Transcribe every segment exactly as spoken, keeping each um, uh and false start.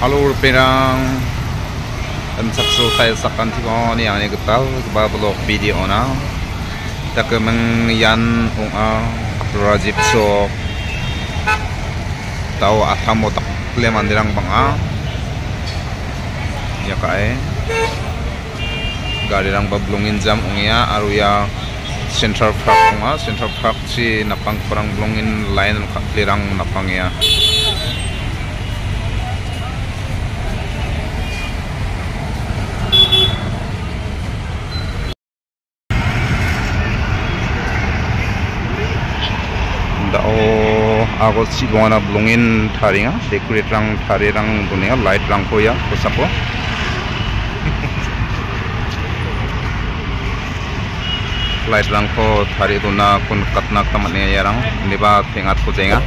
Halo perang dan sakso saya sakan tiga ni ane ketal kebablok video na tak mengyan unga Rajib so tahu atam otak lemandirang banga ya kae garirang bablongin jam ungia aruya Central Park unga Central Park si napang perang blongin lain lirang napang ya agos si bona blongin tharinga decorate rang thari rang dunia light rang ko ya kosapo light rang ko thari duna kun katnak tamane yarang niba thengat ko jenga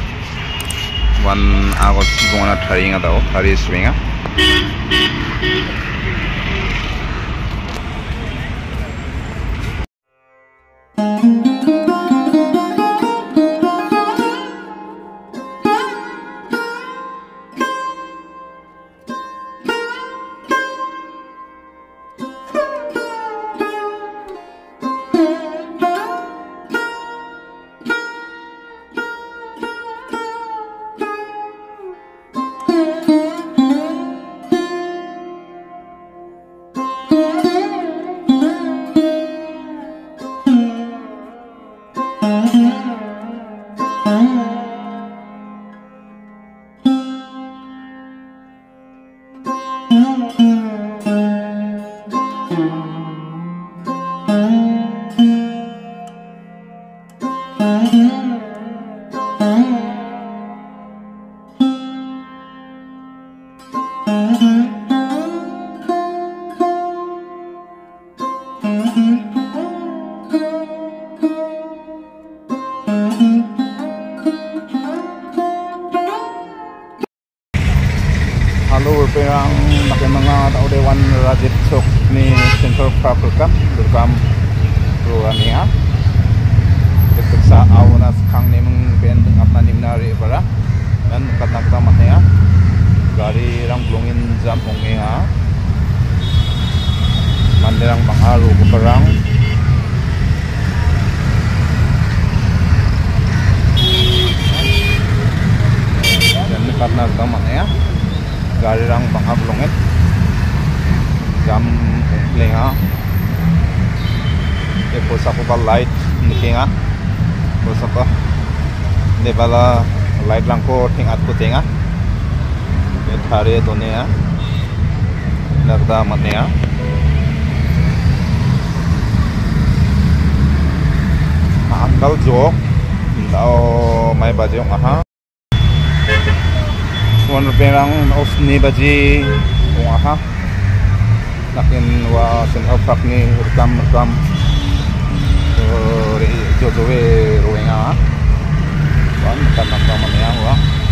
wan agos si bona tharinga dao thari swinga Halo perang makin mga tao dewan Rajib sok ni Central Park kam berkam ruania dekat sa awanas kang ni meng ben ngap na nimnari bara dan katak tamat ya gari rang blongin jam ongenga mandirang pangaru ke perang dan katak tamat ya gari rang bangha blongit jam lenga e posa ko light nikinga posa ko de bala light rang ko thingat ko tenga e thare done ya nagda matne ya angkal jok dao mai bajong aha Wan perang os ni baji uaha nakin wa Central Park ni rekam rekam re jodowe roenga wan kan nakam ya wa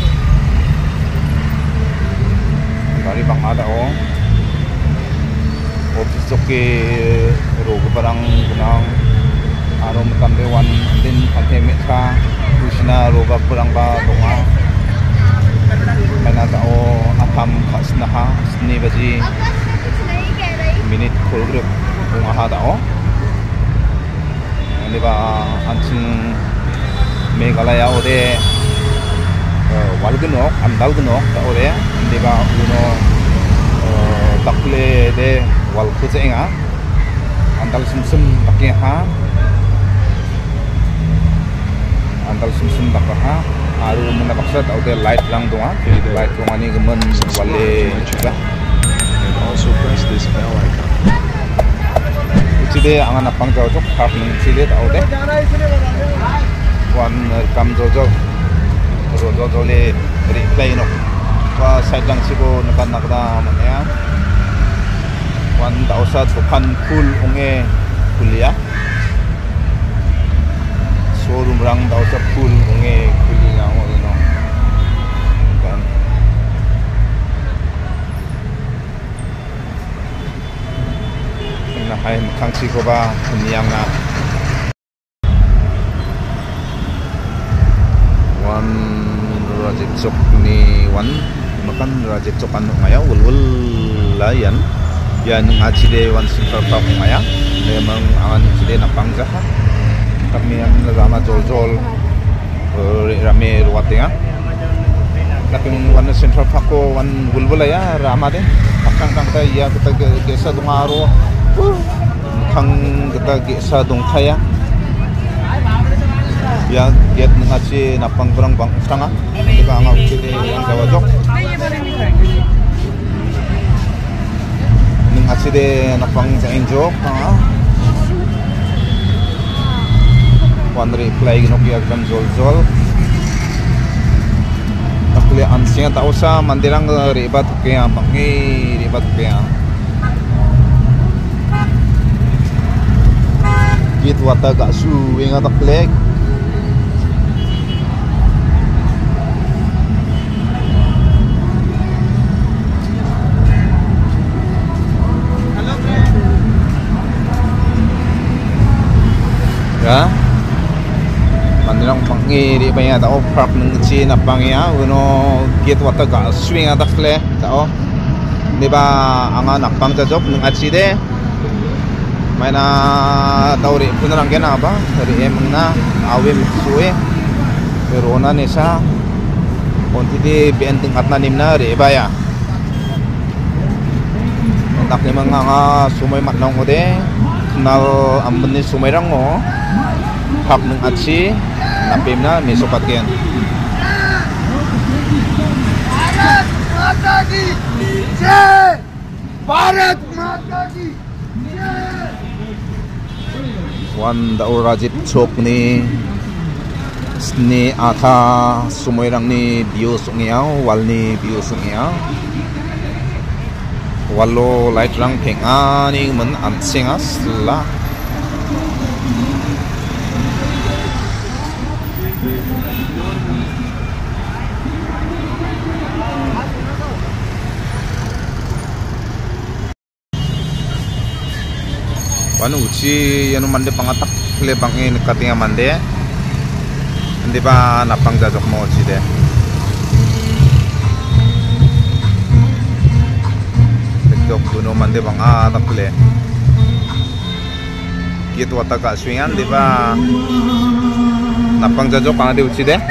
gari bang ada o office ke rogo parang gunang arom kambe wan din ateme ka kusna roga parang ba donga mana tao atam khasnaha sni baji minit khulgruk bunga ha tao ani ba anchin Meghalaya ode walgno andalgno ode andi ba uno takle de wal khujenga andal sumsum bakke ha andal sumsum bakha aru mena baksa tau de light rang donga light donga ni gemen wale juga and also press this bell icon. Ucide angan apang jauh jauh kap ning cile tau de wan kam jojo jojo jole replay no wa side lang sigo nakan nakda manya wan tau sa tukan full unge kuliah showroom rang tau sa full unge kuliah mo no kan na hai kangsi ko ba kunyang na wan Rajib sok ni wan makan raja cokan ngaya wul-wul layan yan ngaji de wan Central Park ngaya memang angan cide napang jaha kami yang rama jol-jol rame ruwatnya tapi wan Central Park ko wan wul-wul ya rama de kang-kang ta ya kita gesa dungaro kang kita gesa dung kaya ya get ngaji napang berang bang tanga kita angau cide yang gawajok ngaji de napang jainjok tanga wanri play ginok ya kan jol-jol takli ansinga ta usa mandirang ribat kaya bangi ribat kaya git wata ga su inga taklek ya mandirang pangi di banyak tao park nang chi na pangya uno git wata ga swing ada kle tao di ba anga nakpang jajok nang achi de maina tao ri punarang kena ba ri emang na awe msuwe perona nesa onti de benteng atna nimna ri baya tak ni mga sumay matnong ode nal ambeni sumay rang mo hak nung atsi napim na may sukat yan Bharat Mata Ki Jai Bharat Mata Ki Jai wan daur rajit chok ni ni atha sumay rang ni biyo sungiyaw wal ni biyo sungiyaw walo light rang penga ni men ansingas la wanu uci yanu mande pangatak le bangi nekatinga mande ndi ba napang jajok mo uci de dok kuno mande banga takle gitu wata ka swingan di ba napang jajok kana de uci de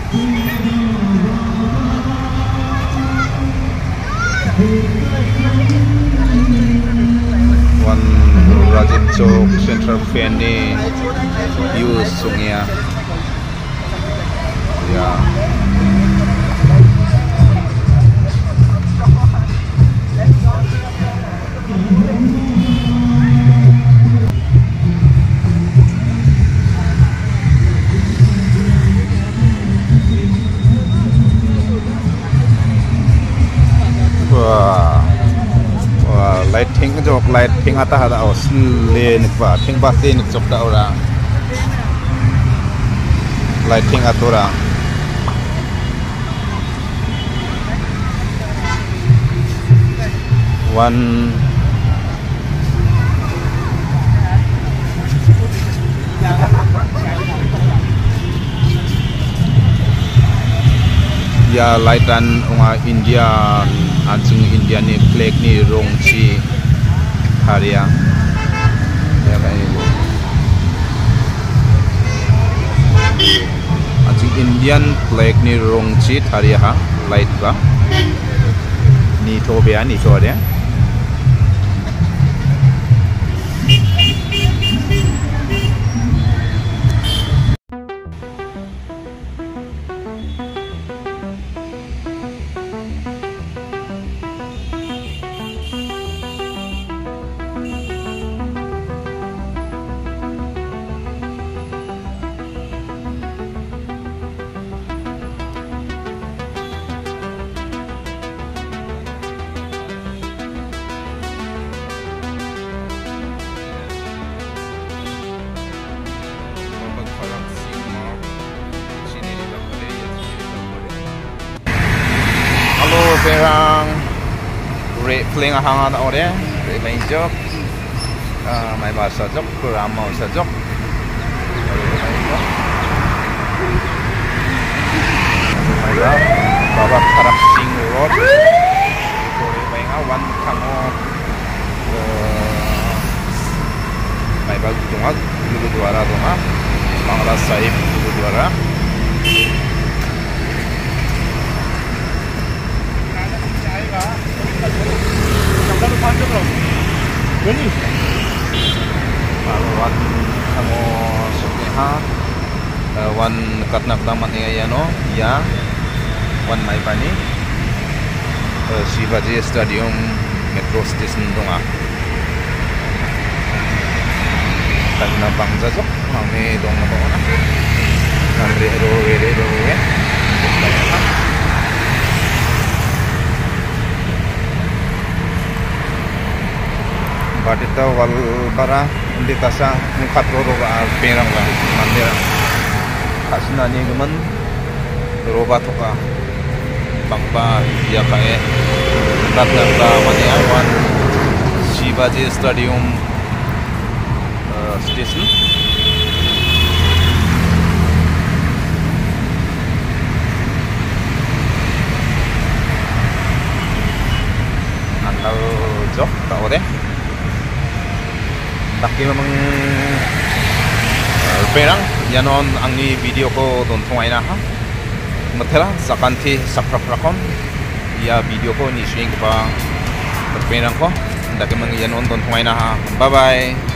wan Rajit Chok Central Fan ni views sungya ya wah wah lighting jok lighting ata hada os le nikwa thing ba te nik chok da ora lighting atura one ya lightan unga India anjing India ni flag ni rongchi haria ya kai anjing Indian flag ni rongchi haria ha light ba ni to be ani to dia perang re pling hangan ore re main jok mai bahasa jok kurang mau sajok Baiklah. Baba Karapsing Road. Ito ay nga one kango may bagtungag Gurudwara donga Bangla Sahib Gurudwara. Baru one kango sukniha one katnak damat ni ayano ya one mai pani Shivaji Stadium metro station donga kanna bangja jok mami dong na bona namre ro ere ro e batita wal bara indi tasa mukat ro ro perang ba mandirang kasna ni guman roba toka bangpa ya kae ratna mania one Shivaji Stadium uh, station andal jok tak ode taki memang perang yanon angni video ko don thongaina ha matela sakanti sakrakrakon ya video ko ni swing pa perperang ko ndake mang yanon don thongaina ha bye bye.